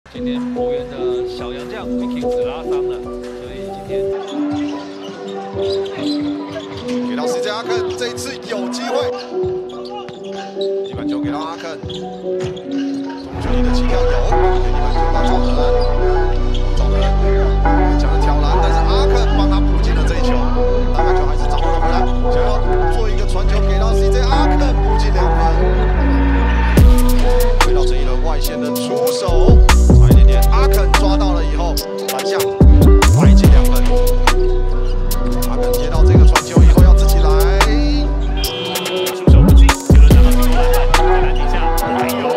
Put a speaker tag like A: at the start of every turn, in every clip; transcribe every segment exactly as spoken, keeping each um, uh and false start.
A: 今天后援的小洋将 Vicky 子拉伤了，所以今天
B: 给到 C J 阿肯，这一次有机会，地板球给到阿肯，中距离的起跳有，给地板球到赵德恩，赵德恩勉强的挑篮，但是阿肯帮他补进了这一球，大板球还是掌握了回来，想要做一个传球给到 C J 阿肯补进两分，回到这一轮外线的出手。 阿肯抓到了以后，篮下白进两分。阿肯接到这个传球以后，要自己来。
C: 出手不进，就能拿到进攻篮板，在篮底下，哎呦！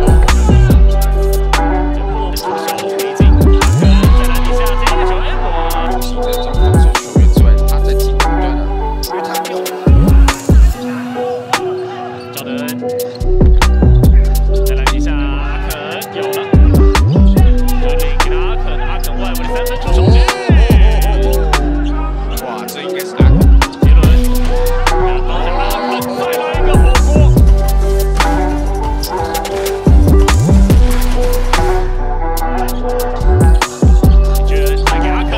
C: 这波出手没进，阿肯在篮底下这个球，哎哇！
D: 不是这种防守球员之外，他在进攻端啊，因为他没有。
C: 赵德恩在篮底下，阿肯有了。 三分出手机，
D: 哇，这应该是阿肯。
C: 杰伦，然后向阿肯再来一个火锅。李俊再给阿肯，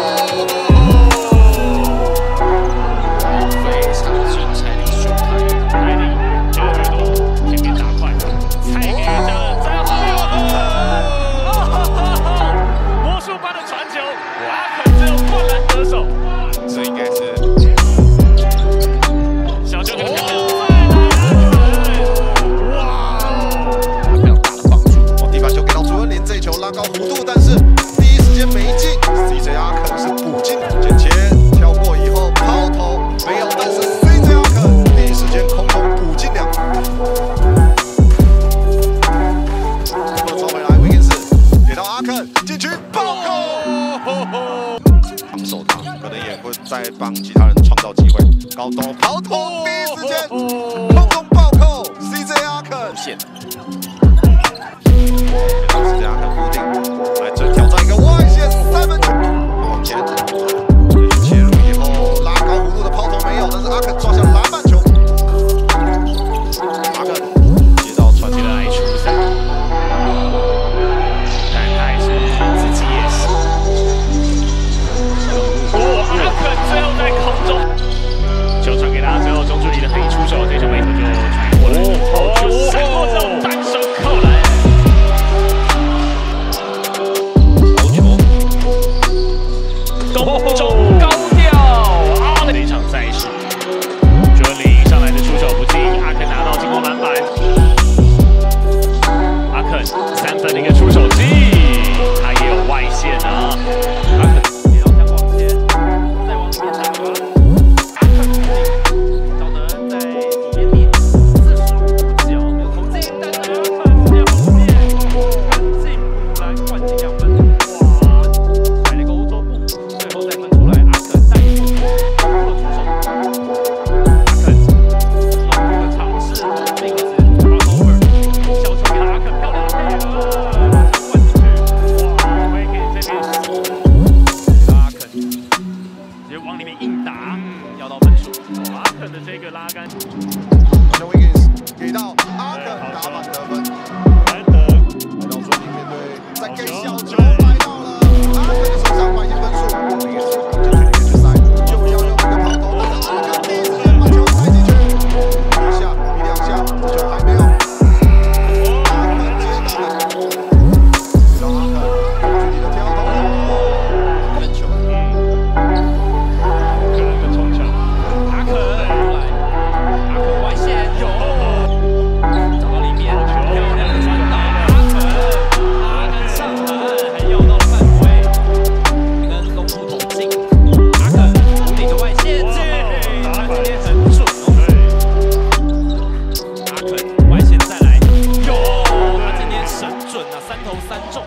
D: 非常顺彩铃秀台，
C: 彩铃越来越多，前面打快，蔡给家人在后面。 传球，阿肯只有灌篮得手，
D: 这应该是
C: 小球很漂亮，哇，
D: 非常大的帮助。
B: 哦，地板球给到朱恩林，这一球拉高弧度，但是第一时间没进 ，C J 阿肯是补进，前切跳过以后抛投没有，但是 C J 阿肯第一时间空中补进两分。传回来 ，Wiggins 给到阿肯进去爆扣。 防守他，可能也会再帮其他人创造机会。高投抛投，第一时间空中暴扣 ，C J 阿肯
D: 线，
B: 让 C J 阿肯固定，来这挑战一个外线三分球，往前切入以后拉高弧度的抛投没有，但是阿肯抓下篮板球，阿肯接到传球
C: 来出赛，但还是自己也是。 阿肯最后在空中，球传给他，最后中距离的可以出手，这球没投就传过来，哦，闪过之后单手扣篮，高球，中高调，啊，这一场赛事，朱恩林上来的出手不进，阿肯拿到进攻篮板，阿肯三分的一个出手机，他也有外线啊，阿肯。 往里面硬打，要到分数。阿肯的这个拉杆
B: ，Wiggins 给到阿肯打板得分，
C: 难得。
B: 来到左边面对，再给小球来到了阿肯的手上，满线分数。Wiggins 往进去里面去塞，又要用一个抛投，但是阿肯第一时间把球塞进去，一下一两下，这球还没有。阿肯接到了，给到阿肯，中距离的跳投，分球。
C: 三投三中。